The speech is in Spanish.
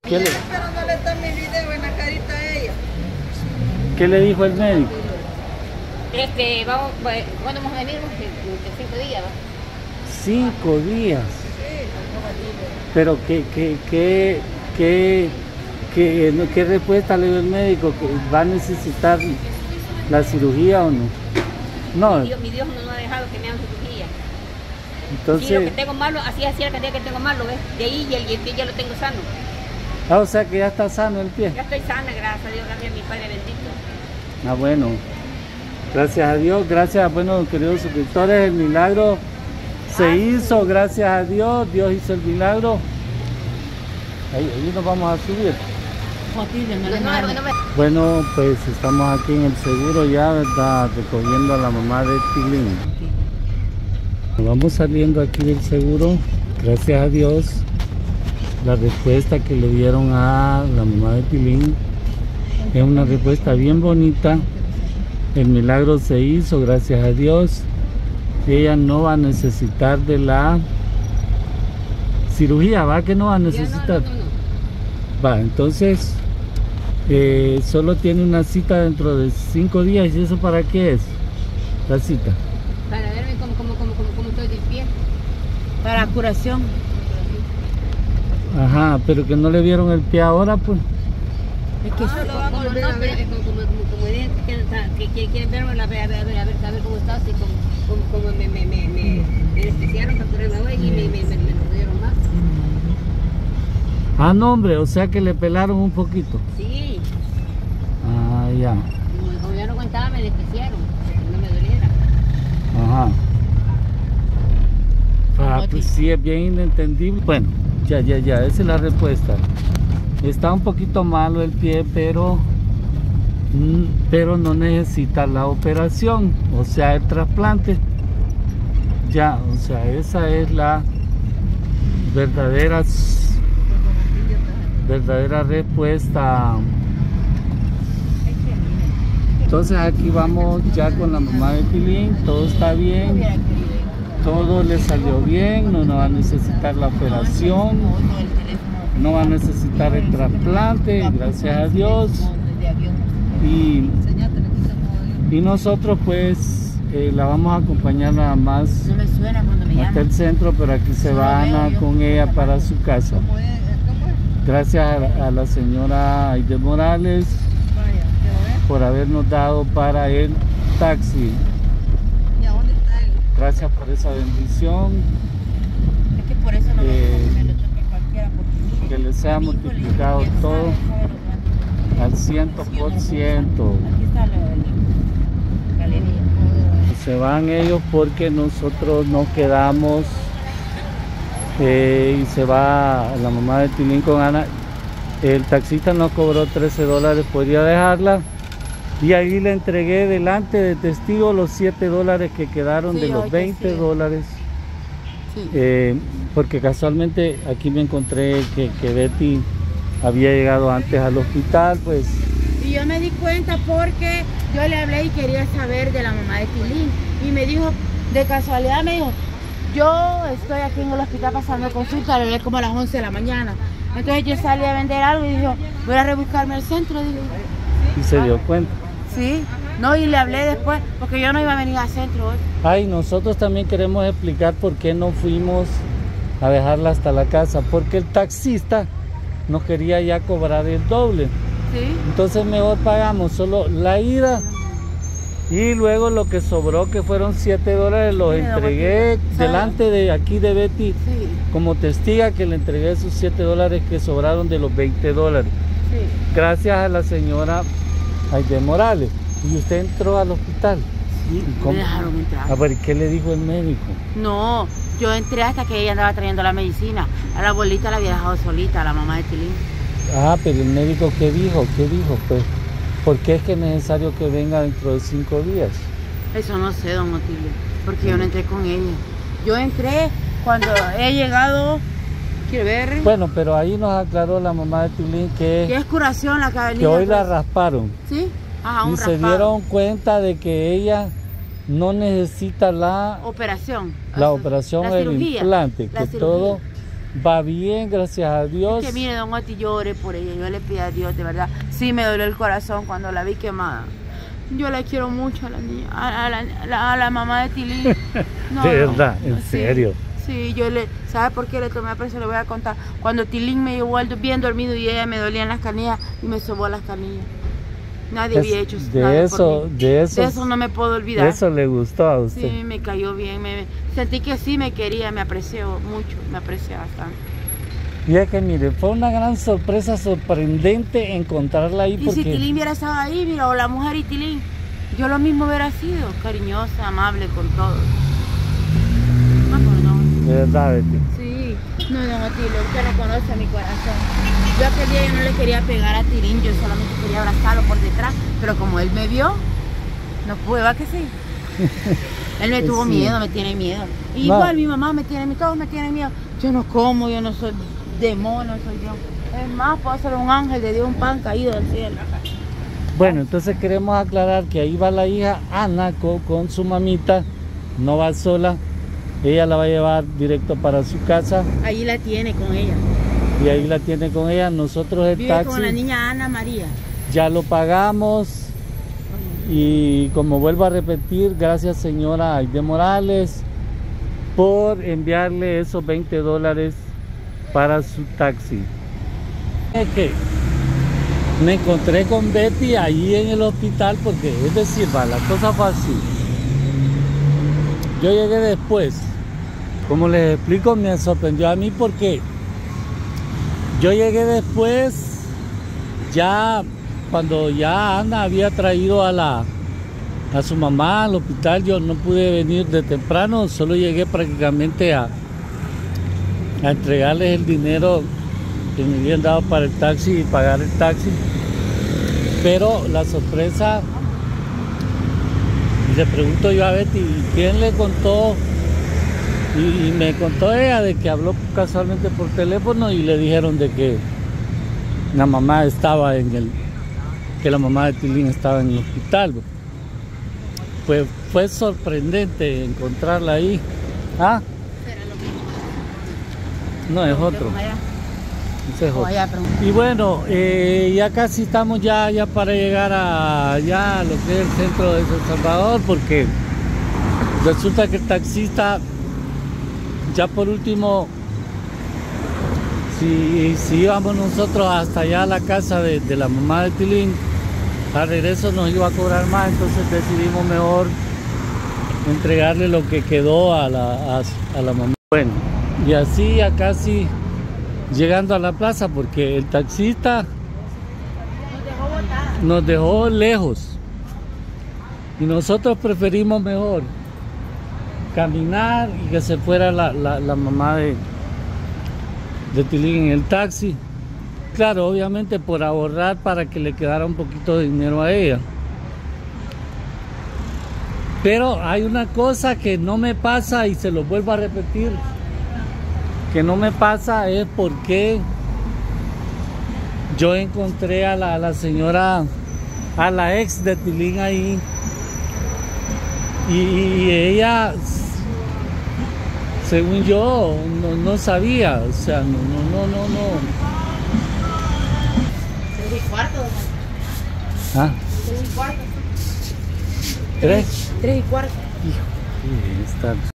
¿Qué le, Pero no le está mi video en la carita a ella. qué le dijo el médico? Vamos, ¿cuándo vamos a venir? En 5 días, ¿va? 5 días. Pero ¿qué respuesta le dio el médico? ¿Que va a necesitar la cirugía o no? No, Mi Dios no ha dejado que me hagan cirugía. entonces... Sí, lo que tengo malo, así la cantidad que tengo malo, ¿ves? De ahí y el pie ya lo tengo sano. Ah, o sea que ya está sano el pie. Ya estoy sana, gracias a Dios, gracias a mi Padre bendito. Ah, bueno. Gracias a Dios, gracias, bueno, queridos suscriptores, el milagro se hizo, gracias a Dios, Dios hizo el milagro. Ahí nos vamos a subir. Bueno, pues estamos aquí en el seguro ya, ¿verdad? Recogiendo a la mamá de Tilín. Vamos saliendo aquí del seguro, gracias a Dios. La respuesta que le dieron a la mamá de Tilín es una respuesta bien bonita. El milagro se hizo, gracias a Dios. Ella no va a necesitar de la cirugía, ¿va? Que no va a necesitar. Va, entonces solo tiene una cita dentro de 5 días. ¿Y eso para qué es? La cita. Para verme cómo estoy de pie. Para curación. Ajá, pero que no le vieron el pie ahora, pues. Es que Lo va a volver a ver. Que quieren verme, a ver cómo está, así como me despreciaron para curarme hoy y me dieron más. Ah, no, hombre, o sea que le pelaron un poquito. Sí, Ah, ya. como ya no aguantaba, me despreciaron, no me doliera. Ajá. Ah, pues sí, es bien inentendible. Bueno, ya, esa es la respuesta. Está un poquito malo el pie, pero no necesita la operación, o sea, el trasplante. Ya, o sea, esa es la verdadera respuesta. Entonces aquí vamos ya con la mamá de Tilín, todo está bien, todo le salió bien, no va a necesitar la operación, no va a necesitar el trasplante, gracias a Dios. Y nosotros pues la vamos a acompañar nada más no me suena cuando me hasta llaman. el centro, pero aquí se van con ella para su casa. Gracias a la señora Aide Morales por habernos dado para el taxi. ¿Y a dónde está él? Gracias por esa bendición. Es que por eso no me lo choque cualquiera. Porque Que les sea multiplicado todo al 100%. Aquí está la galería. Se van ellos porque nosotros nos quedamos y se va la mamá de Tilín con Ana. El taxista nos cobró $13, podría dejarla, y ahí le entregué delante de testigo los $7 que quedaron de los $20. Sí. Porque casualmente aquí me encontré que Betty había llegado antes al hospital, pues. Y yo me di cuenta porque yo le hablé y quería saber de la mamá de Tilín. Y me dijo, de casualidad me dijo, yo estoy aquí en el hospital pasando consulta, le como a las 11 de la mañana. Entonces yo salí a vender algo y dijo, voy a rebuscarme al centro. Digo, Y se dio cuenta. sí, no, y le hablé después, porque yo no iba a venir al centro hoy. Ay, nosotros también queremos explicar por qué no fuimos a dejarla hasta la casa, porque el taxista nos quería ya cobrar el doble. Sí. Entonces mejor pagamos solo la ida y luego lo que sobró, que fueron $7, los entregué delante de aquí de Betty Sí. como testiga, que le entregué esos $7 que sobraron de los $20. Sí. Gracias a la señora Aide Morales. Y usted entró al hospital. Sí, ¿Y cómo? me dejaron entrar. A ver, ¿qué le dijo el médico? No, yo entré hasta que ella andaba trayendo la medicina. A la abuelita la había dejado solita, a la mamá de Tilín. Ah, pero el médico, ¿qué dijo? Pues, ¿por qué es que es necesario que venga dentro de 5 días? Eso no sé, don Otilio, porque yo no entré con ella. Yo entré cuando he llegado, quiero ver, Bueno, pero ahí nos aclaró la mamá de Tilín que es curación la que ha que venido. hoy la rasparon. ¿Sí? Ajá, un Y se raspado. dieron cuenta de que ella no necesita la Operación. operación, La el cirugía, implante, la que cirugía. todo Va bien, gracias a Dios. Es que mire, don Oti, yo oré por ella, yo le pedí a Dios, de verdad. Sí me dolió el corazón cuando la vi quemada. Yo la quiero mucho a la niña, a la mamá de Tilín. No, de verdad, en sí, serio. Sí, ¿sabe por qué le tomé aprecio? Le voy a contar. Cuando Tilín me llevó bien dormido y ella me dolían las canillas y me sobó las canillas. Nadie había hecho nada por mí. De eso no me puedo olvidar. Eso le gustó a usted. Sí, me cayó bien. Sentí que sí me quería, me apreció mucho, me apreció bastante. Y es que mire, fue una gran sorpresa, sorprendente encontrarla ahí. Y porque... si Tilín hubiera estado ahí, mira, o la mujer y Tilín, yo lo mismo hubiera sido, cariñosa, amable con todos. De verdad, Betty. Sí, no, don Otilio, usted no conoce mi corazón. Yo aquel día yo no le quería pegar a Tilín, yo solamente quería abrazarlo por detrás, pero como él me vio, no pude, ¿va que sí? Él me tuvo miedo, me tiene miedo. Y igual mi mamá me tiene miedo, todos me tienen miedo. Yo no como, yo no soy demonio, soy Dios. Es más, puedo ser un ángel de Dios, un pan caído del cielo. Bueno, entonces queremos aclarar que ahí va la hija Ana con su mamita, no va sola. Ella la va a llevar directo para su casa. Ahí la tiene con ella. Y ahí la tiene con ella. Nosotros el vive taxi con la niña Ana María. Ya lo pagamos. Y como vuelvo a repetir, gracias señora Aide Morales por enviarle esos $20 para su taxi. Es que me encontré con Betty ahí en el hospital porque, es decir, la cosa fue así. Yo llegué después. Como les explico, me sorprendió a mí porque yo llegué después, ya cuando ya Ana había traído a su mamá al hospital. Yo no pude venir de temprano, solo llegué prácticamente a entregarles el dinero que me habían dado para el taxi y pagar el taxi. Pero la sorpresa, y le pregunto yo a Betty, ¿quién le contó? Y me contó ella de que habló casualmente por teléfono y le dijeron de que la mamá estaba que la mamá de Tilín estaba en el hospital. Pues fue sorprendente encontrarla ahí. ¿Ah? No, es otro. Ese es otro. Y bueno, ya casi estamos ya para llegar a lo que es el centro de San Salvador, porque resulta que el taxista, ya por último, si íbamos nosotros hasta allá a la casa de la mamá de Tilín, al regreso nos iba a cobrar más, entonces decidimos mejor entregarle lo que quedó a la mamá. Bueno, y así ya casi llegando a la plaza, porque el taxista nos dejó lejos y nosotros preferimos mejor caminar y que se fuera la mamá de Tilín en el taxi. Claro, obviamente por ahorrar para que le quedara un poquito de dinero a ella. Pero hay una cosa que no me pasa y se lo vuelvo a repetir, que no me pasa, es porque yo encontré a la señora, a la ex de Tilín ahí, y ella, según yo, no sabía, o sea, no. 3:15. ¿Ah? 3:15. 3. 3:15. Hijo, está